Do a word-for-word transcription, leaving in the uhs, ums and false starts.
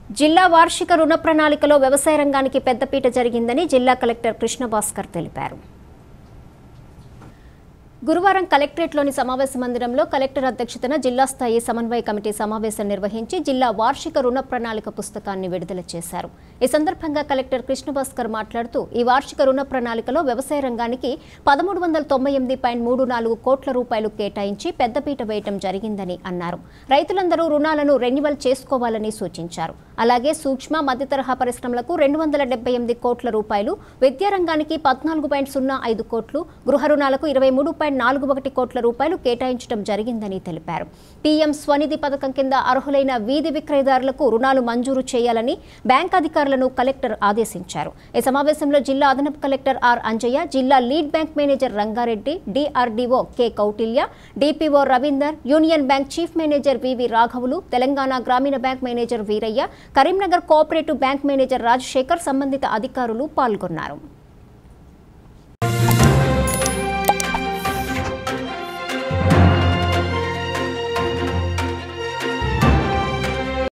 జిల్లా వార్షిక రుణ ప్రణాళికలో వ్యవసాయ రంగానికి పెద్దపీట జరిగిందని జిల్లా కలెక్టర్ కృష్ణ భాస్కర్ తెలిపారు. గురువారం కలెక్టరేట్లోని సమావేశ మందిరంలో కలెక్టర్ అధ్యక్షతన జిల్లా స్థాయి సమన్వయ కమిటీ సమావేశం నిర్వహించి జిల్లా వార్షిక రుణ ప్రణాళిక పుస్తకాన్ని విడుదల చేశారు. ఈ సందర్భంగా కలెక్టర్ కృష్ణ భాస్కర్ మాట్లాడుతూ ఈ వార్షిక రుణ ప్రణాళికలో వ్యవసాయ రంగానికి పదమూడు వందల తొంభై ఎనిమిది పాయింట్ మూడు నాలుగు కోట్ల రూపాయలు కేటాయించి పెద్దపీట వేయటం జరిగిందని అన్నారు. రైతులందరూ రుణాలను రెన్యువల్ చేసుకోవాలని సూచించారు. అలాగే సూక్ష్మ మధ్యతరహా పరిశ్రమలకు రెండు వందల డెబ్బై ఎనిమిది కోట్ల రూపాయలు, విద్యారంగానికి పద్నాలుగు పాయింట్ సున్నా ఐదు కోట్లు, గృహ రుణాలకు ఇరవై మూడు పాయింట్ నాలుగు ఒకటి కోట్ల రూపాయలు కేటాయించడం జరిగిందని తెలిపారు. పీఎం స్వనిధి పథకం కింద అర్హులైన వీధి విక్రయదారులకు రుణాలు మంజూరు చేయాలని బ్యాంక్ అధికారులను కలెక్టర్ ఆదేశించారు. ఈ సమావేశంలో జిల్లా అదనపు కలెక్టర్ ఆర్ అంజయ్య, జిల్లా lead bank manager Rangareddy, DRDO K Kautilya, DPO Ravinder, Union Bank chief manager VV రాఘవులు, Telangana Grameena bank manager Veeraiah, Karimnagar cooperative bank manager Rajasekhar సంబంధిత అధికారులు పాల్గొన్నారు.